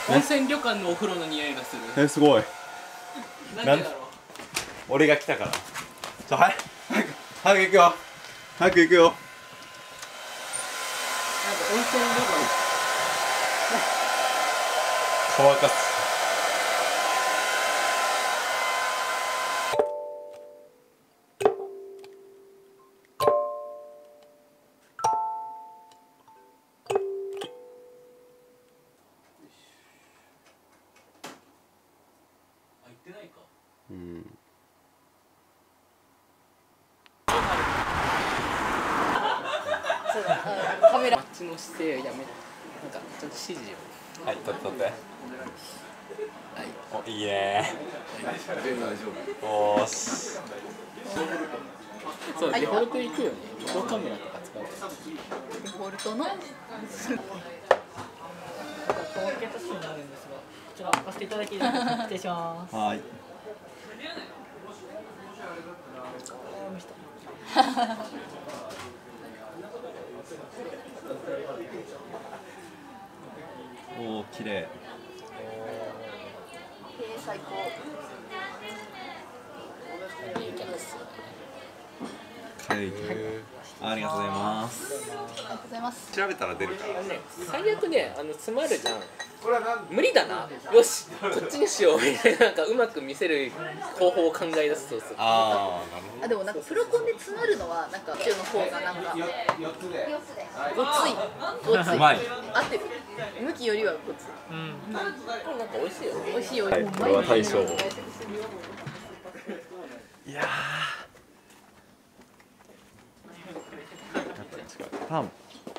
温泉旅館のお風呂の匂いがする。 すごい。 なんでだろう。 俺が来たから。早く行くよ。早く行くよ。 なんか温泉旅館。 乾かす。 入ってないか。 うん。 そうだ、カメラ。 あっちの姿勢やめ。なんかちょっと指示を。 はい、撮って。 はい。 お、いいね。おーし。 そう、デフォルト行くよね。ビデオカメラとか使う。 デフォルトの。 高血圧になるんですが、こちら貸していただき失礼します。 はい。おお、綺麗。 最高。 はい。ありがとうございます。 ありがとうございます。 調べたら出るからね。 最悪ね、詰まるじゃん。無理だな。よし、こっちにしようみたいな、なんかうまく見せる方法を考え出すとする。 ああ、なるほど。 あ、でもなんかプロコンで詰まるのはなんか中の方がなんかごつい。 うまい。 合ってる。向きよりはごつい。 なんか美味しいよね。 美味しいよ。 はい、これは大将。いやー。パン。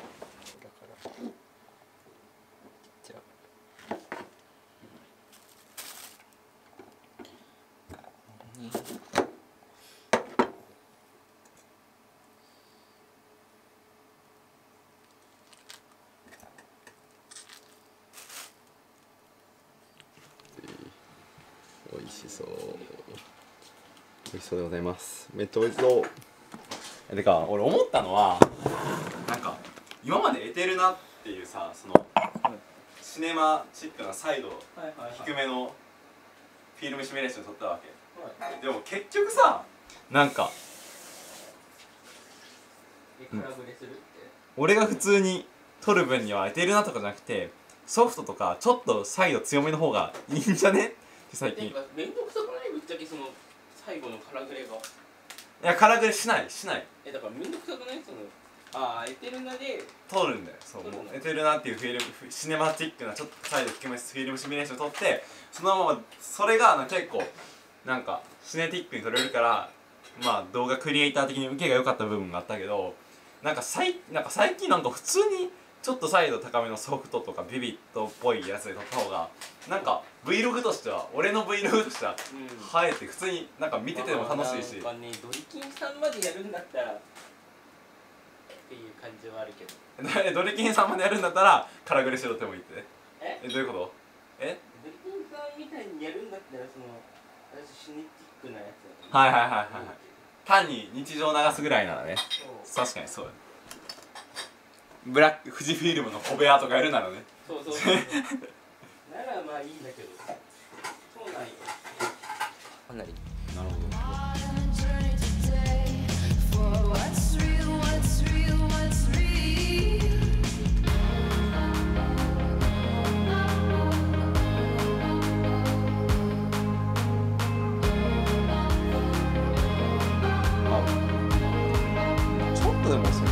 美味しそう。美味しそうでございます。めっちゃ美味しそう。てか、俺思ったのは、なんか今までエテルナっていうさ、そのシネマチックなサイド低めのフィルムシミュレーション撮ったわけ。でも結局さ、なんか俺が普通に撮る分にはエテルナとかじゃなくて、ソフトとかちょっとサイド強めの方がいいんじゃねって最近。 なんか面倒くさくない？ぶっちゃけその最後のカラグレが。 いや、カラグレしない。 だから面倒くさくない？そのエテルナで撮るんだよ。そう、もうエテルナっていうフィルムシネマティックなちょっとサイド低めフィルムシミュレーションを撮って、そのままそれが結構なんかシネティックに撮れるから、まあ動画クリエイター的に受けが良かった部分があったけど、なんか最近なんか普通にちょっとサイド高めのソフトとかビビットっぽいやつで撮った方がなんか Vlog としては、俺の Vlog としては映えて普通になんか見てても楽しいし、 なんかね、ドリキンさんまでやるんだったらっていう感じはあるけど、 ドリキンさんまでやるんだったらカラグレしろってもいいって。どういうこと？ ドリキンさんみたいにやるんだったら、その私シネティックなやつはいはいはいはい。単に日常流すぐらいならね。確かにそうよ。ブラック富士フィルムの小部屋とかやるならね。 そうならまあいいんだけど、そうなんよ。かなり。 なるほど。ちょっとでもそ